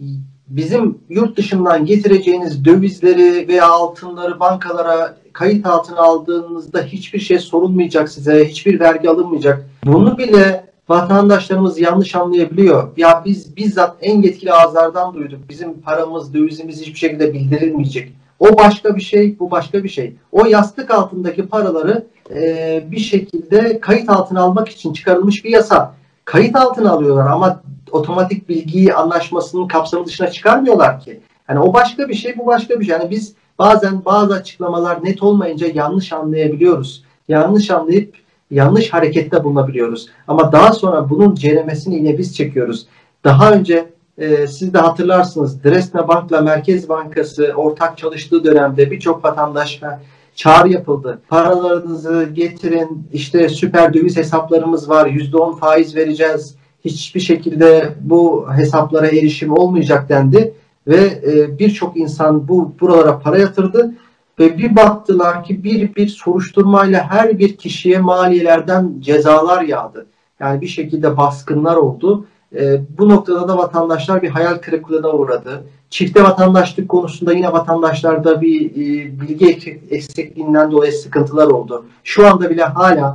bizim yurt dışından getireceğiniz dövizleri veya altınları bankalara kayıt altına aldığınızda hiçbir şey sorulmayacak size, hiçbir vergi alınmayacak. Bunu bile vatandaşlarımız yanlış anlayabiliyor. Ya biz bizzat en yetkili ağızlardan duyduk. Bizim paramız, dövizimiz hiçbir şekilde bildirilmeyecek. O başka bir şey, bu başka bir şey. O yastık altındaki paraları e, bir şekilde kayıt altına almak için çıkarılmış bir yasa. Kayıt altına alıyorlar ama otomatik bilgi anlaşmasının kapsamı dışına çıkarmıyorlar ki. Yani o başka bir şey, bu başka bir şey. Yani biz bazen bazı açıklamalar net olmayınca yanlış anlayabiliyoruz. Yanlış anlayıp yanlış harekette bulunabiliyoruz. Ama daha sonra bunun ceremesini yine biz çekiyoruz. Daha önce e, siz de hatırlarsınız, Dresdner Bank'la Merkez Bankası ortak çalıştığı dönemde birçok vatandaşa çağrı yapıldı. Paralarınızı getirin, işte süper döviz hesaplarımız var, yüzde on faiz vereceğiz. Hiçbir şekilde bu hesaplara erişim olmayacak dendi ve e, birçok insan bu buralara para yatırdı ve bir baktılar ki bir bir soruşturmayla her bir kişiye maliyelerden cezalar yağdı. Yani bir şekilde baskınlar oldu. E, bu noktada da vatandaşlar bir hayal kırıklığına uğradı. Çifte vatandaşlık konusunda yine vatandaşlarda bir e, bilgi eksikliğinden dolayı sıkıntılar oldu. Şu anda bile hala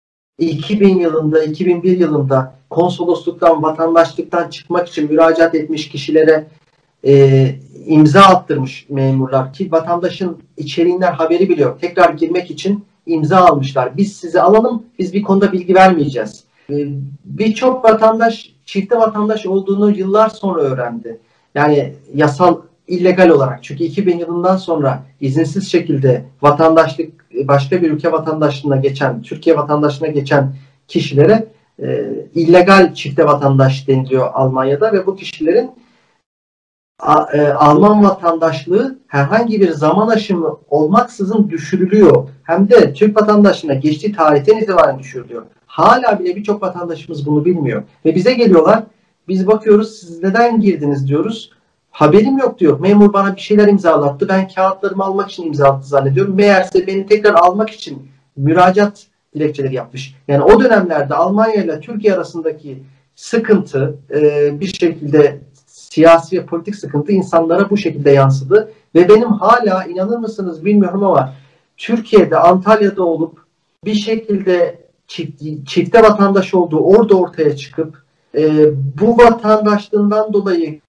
iki bin yılında, iki bin bir yılında konsolosluktan, vatandaşlıktan çıkmak için müracaat etmiş kişilere e, imza attırmış memurlar ki vatandaşın içeriğinden haberi bile yok. Tekrar girmek için imza almışlar. Biz sizi alalım, biz bir konuda bilgi vermeyeceğiz. E, Birçok vatandaş çifte vatandaş olduğunu yıllar sonra öğrendi. Yani yasal, illegal olarak. Çünkü iki bin yılından sonra izinsiz şekilde vatandaşlık, başka bir ülke vatandaşlığına geçen, Türkiye vatandaşlığına geçen kişilere e, illegal çifte vatandaş deniliyor Almanya'da ve bu kişilerin a, e, Alman vatandaşlığı herhangi bir zaman aşımı olmaksızın düşürülüyor. Hem de Türk vatandaşlığına geçtiği tarihten itibaren düşürülüyor. Hala bile birçok vatandaşımız bunu bilmiyor. Ve bize geliyorlar, biz bakıyoruz siz neden girdiniz diyoruz. Haberim yok diyor. Memur bana bir şeyler imzalattı. Ben kağıtlarımı almak için imzalattı zannediyorum. Meğerse beni tekrar almak için müracaat dilekçeleri yapmış. Yani o dönemlerde Almanya ile Türkiye arasındaki sıkıntı e, bir şekilde siyasi ve politik sıkıntı insanlara bu şekilde yansıdı. Ve benim hala inanır mısınız bilmiyorum ama Türkiye'de, Antalya'da olup bir şekilde çift, çifte vatandaş olduğu orada ortaya çıkıp e, bu vatandaşlığından dolayı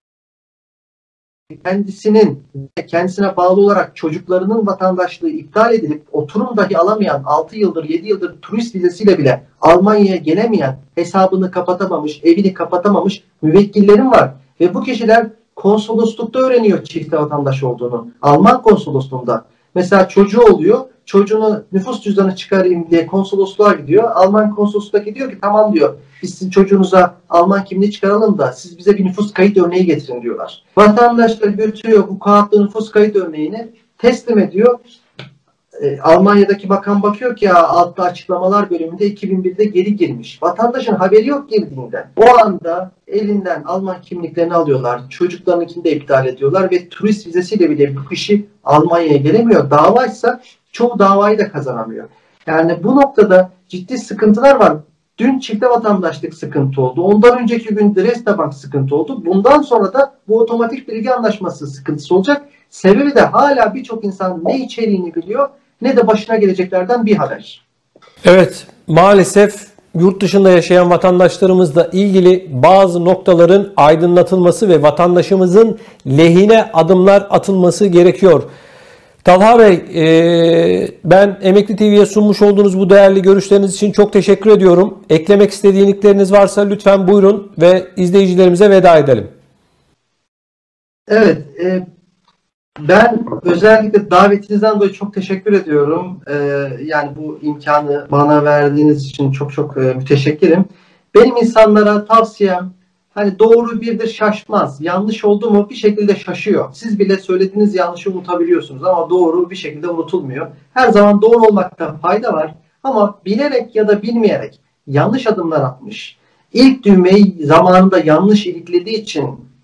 kendisinin kendisine bağlı olarak çocuklarının vatandaşlığı iptal edilip oturum dahi alamayan, altı yıldır yedi yıldır turist vizesiyle bile Almanya'ya gelemeyen, hesabını kapatamamış, evini kapatamamış müvekkillerim var. Ve bu kişiler konsoloslukta öğreniyor çifte vatandaş olduğunu. Alman konsolosluğunda. Mesela çocuğu oluyor. çocuğunu nüfus cüzdanı çıkarayım diye konsolosluğa gidiyor. Alman konsolosluğu diyor ki tamam diyor. Biz sizin çocuğunuza Alman kimliği çıkaralım da siz bize bir nüfus kayıt örneği getirin diyorlar. Vatandaşlar götürüyor bu kağıtlı nüfus kayıt örneğini teslim ediyor. E, Almanya'daki bakan bakıyor ki ya altta açıklamalar bölümünde iki bin birde geri girmiş. Vatandaşın haberi yok girdiğinden. O anda elinden Alman kimliklerini alıyorlar. Çocuklarınkini de iptal ediyorlar ve turist vizesiyle bile bu kişi Almanya'ya gelemiyor. Davaysa çoğu davayı da kazanamıyor. Yani bu noktada ciddi sıkıntılar var. Dün çifte vatandaşlık sıkıntı oldu. Ondan önceki gün Dresde sıkıntı oldu. Bundan sonra da bu otomatik bilgi anlaşması sıkıntısı olacak. Sebebi de hala birçok insan ne içeriğini biliyor ne de başına geleceklerden bir haber. Evet, maalesef yurt dışında yaşayan vatandaşlarımızla ilgili bazı noktaların aydınlatılması ve vatandaşımızın lehine adımlar atılması gerekiyor. Talha Bey, e, ben Emekli T V'ye sunmuş olduğunuz bu değerli görüşleriniz için çok teşekkür ediyorum. Eklemek istediğiniz varsa lütfen buyurun ve izleyicilerimize veda edelim. Evet, e, ben özellikle davetinizden dolayı çok teşekkür ediyorum. E, yani bu imkanı bana verdiğiniz için çok çok e, müteşekkirim. Benim insanlara tavsiyem, hani doğru birdir şaşmaz. Yanlış oldu mu bir şekilde şaşıyor. Siz bile söylediğiniz yanlışı unutabiliyorsunuz ama doğru bir şekilde unutulmuyor. Her zaman doğru olmakta fayda var ama bilerek ya da bilmeyerek yanlış adımlar atmış. İlk düğmeyi zamanında yanlış iliklediği için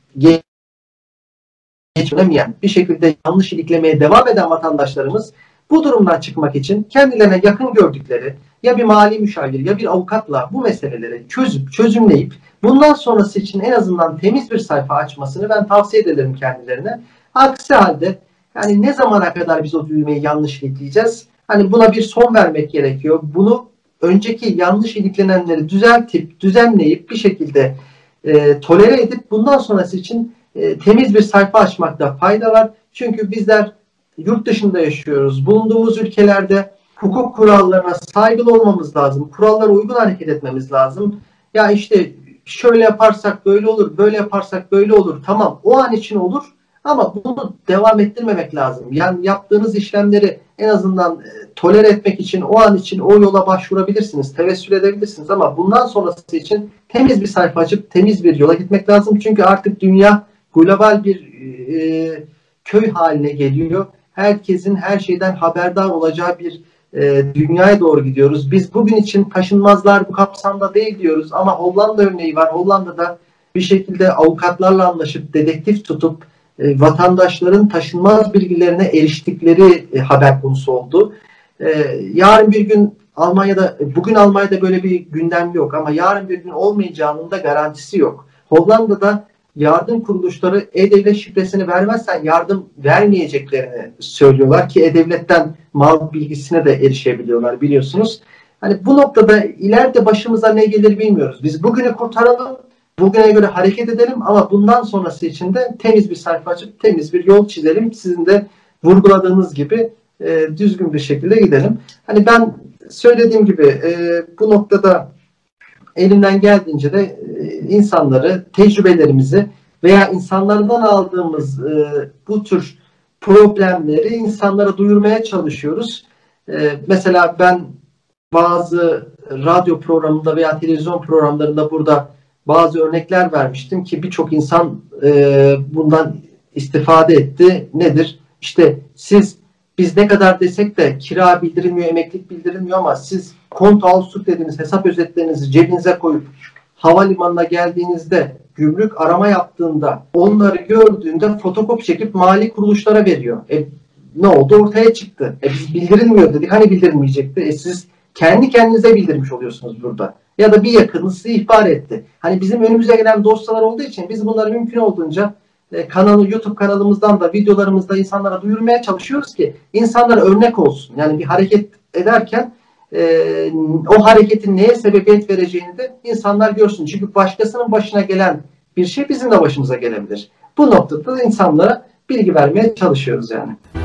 geçilemeyen, bir şekilde yanlış iliklemeye devam eden vatandaşlarımız bu durumdan çıkmak için kendilerine yakın gördükleri ya bir mali müşavir ya bir avukatla bu meseleleri çözüp çözümleyip bundan sonrası için en azından temiz bir sayfa açmasını ben tavsiye ederim kendilerine. Aksi halde yani ne zamana kadar biz o düğmeyi yanlış ilikleyeceğiz? Hani buna bir son vermek gerekiyor. Bunu önceki yanlış iliklenenleri düzeltip düzenleyip bir şekilde e, tolere edip bundan sonrası için e, temiz bir sayfa açmakta fayda var. Çünkü bizler yurt dışında yaşıyoruz. Bulunduğumuz ülkelerde hukuk kurallarına saygılı olmamız lazım. Kurallara uygun hareket etmemiz lazım. Ya işte şöyle yaparsak böyle olur, böyle yaparsak böyle olur. Tamam, o an için olur ama bunu devam ettirmemek lazım. Yani yaptığınız işlemleri en azından e, tolere etmek için o an için o yola başvurabilirsiniz, tevessül edebilirsiniz ama bundan sonrası için temiz bir sayfa açıp temiz bir yola gitmek lazım. Çünkü artık dünya global bir e, köy haline geliyor. Herkesin her şeyden haberdar olacağı bir e, dünyaya doğru gidiyoruz. Biz bugün için taşınmazlar bu kapsamda değil diyoruz ama Hollanda örneği var. Hollanda'da bir şekilde avukatlarla anlaşıp dedektif tutup e, vatandaşların taşınmaz bilgilerine eriştikleri e, haber konusu oldu. E, yarın bir gün Almanya'da, bugün Almanya'da böyle bir gündem yok ama yarın bir gün olmayacağının da garantisi yok. Hollanda'da yardım kuruluşları E-Devlet şifresini vermezsen yardım vermeyeceklerini söylüyorlar ki E-Devlet'ten mal bilgisine de erişebiliyorlar biliyorsunuz. Hani bu noktada ileride başımıza ne gelir bilmiyoruz. Biz bugünü kurtaralım, bugüne göre hareket edelim ama bundan sonrası için de temiz bir sayfa açıp temiz bir yol çizelim. Sizin de vurguladığınız gibi e, düzgün bir şekilde gidelim. Hani ben söylediğim gibi e, bu noktada elimden geldiğince de e, insanları, tecrübelerimizi veya insanlardan aldığımız e, bu tür problemleri insanlara duyurmaya çalışıyoruz. E, mesela ben bazı radyo programında veya televizyon programlarında burada bazı örnekler vermiştim ki birçok insan e, bundan istifade etti. Nedir? İşte siz biz ne kadar desek de kira bildirilmiyor, emeklilik bildirilmiyor ama siz konto alsut dediğiniz hesap özetlerinizi cebinize koyup havalimanına geldiğinizde gümrük arama yaptığında onları gördüğünde fotokopi çekip mali kuruluşlara veriyor. E, ne oldu? Ortaya çıktı. E, biz bildirilmiyor dedik. Hani bildirilmeyecekti? E, siz kendi kendinize bildirmiş oluyorsunuz burada. Ya da bir yakınınız sizi ihbar etti. Hani bizim önümüze gelen dosyalar olduğu için biz bunları mümkün olduğunca kanalı, YouTube kanalımızdan da videolarımızda insanlara duyurmaya çalışıyoruz ki insanlara örnek olsun. Yani bir hareket ederken e, o hareketin neye sebebiyet vereceğini de insanlar görsün. Çünkü başkasının başına gelen bir şey bizim de başımıza gelebilir. Bu noktada da insanlara bilgi vermeye çalışıyoruz yani.